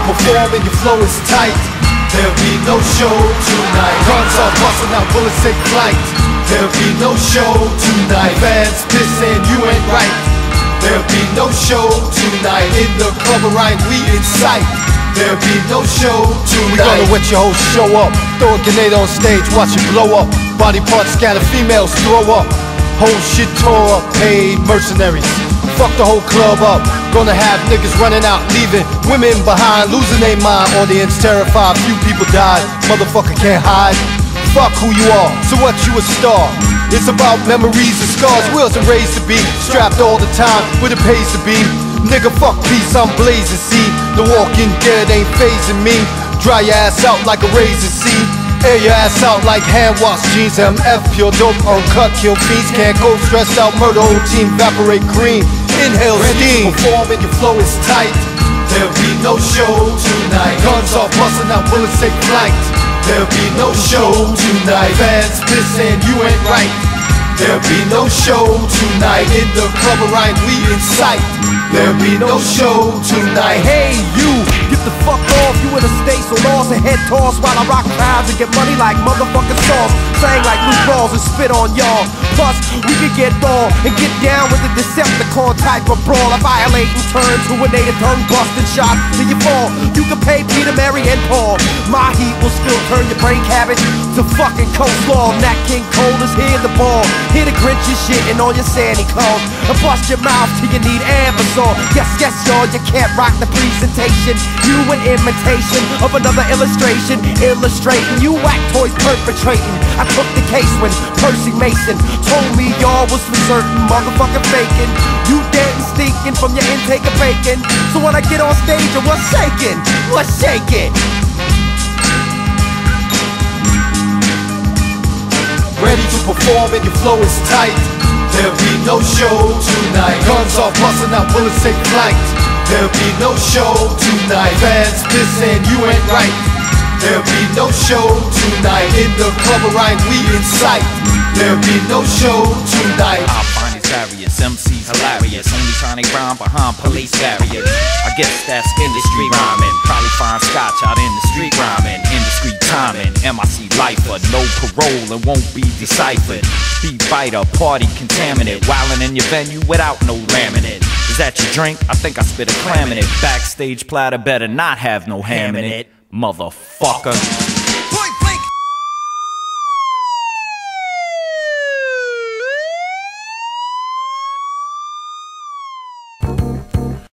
perform and your flow is tight. There'll be no show tonight. Guns are busting out, bullets take flight. There'll be no show tonight. Fans pissing, you ain't right. There'll be no show tonight. In the club around, we in sight. There'll be no show tonight. We gonna wet your whole show up. Throw a grenade on stage, watch it blow up. Body parts scatter, females throw up. Whole shit tore up, paid mercenaries. Fuck the whole club up. Gonna have niggas running out, leaving women behind, losing their mind. Audience terrified, few people died. Motherfucker can't hide. Fuck who you are, so what, you a star? It's about memories and scars. Wheels and raised to be strapped all the time, but it pays to be. Nigga, fuck peace, I'm blazing. See, the walking dead ain't phasing me. Dry your ass out like a raisin seed. Air your ass out like hand wash jeans. MF, pure dope, uncut, kill fiends. Can't go stressed out, murder whole team, evaporate cream. Inhale steam. Perform and your flow is tight. There'll be no show tonight. Guns are busting out, bullets take flight. There'll be no show tonight. Fans pissing, you ain't right. There'll be no show tonight. In the club around, we in sight. There'll be no show tonight. Hey you, get the fuck off. You in a state so lost and head tossed while I rock crowds and get money like motherfucking sauce. Sang like loose balls and spit on y'all. Plus, we could get raw and get down with the Decepticon type of brawl. I violate and turn to a native tongue busting shots till you fall. You can pay Peter, Mary, and Paul. My heat will still turn your brain cabbage to fucking coleslaw. Nat King Cole is here the ball. Here to grit your shit and all your sandy clothes and bust your mouth till you need Ambassador. Yes, yes, y'all, you can't rock the presentation. You an imitation of another illustration. Illustrating, you whack toys perpetrating. I took the case when Percy Mason told me y'all was for certain motherfucking faking. You dead and stinking from your intake of bacon. So when I get on stage, what's shaking? What's shaking? Ready to perform and your flow is tight. There'll be no show tonight. Guns are busting out, bullets take flight. There'll be no show tonight. Fans pissing, you ain't right. There'll be no show tonight. In the club around, we in sight. There'll be no show tonight. I find it various, MC's hilarious. Only trying to rhyme behind police barriers. I guess that's industry rhyming. Probably find Scotch out in the street rhyming. Indiscreet timing, MIC lifer. No parole and won't be deciphered. Beat fighter, party contaminant. Wildin' in your venue without no laminate. Is that your drink? I think I spit a clam in it. Backstage platter better not have no ham in it, motherfucker.